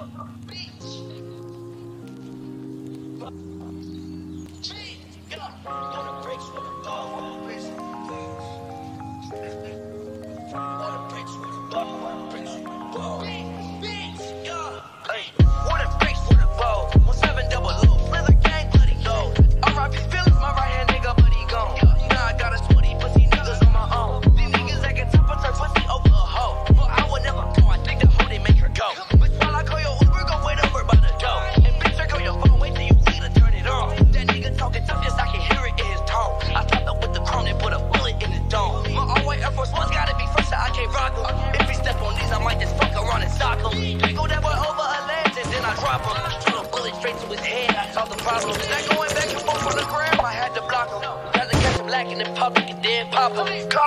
That going back and forth on the gram, I had to block him. Rather catch him lacking in public and then pop him.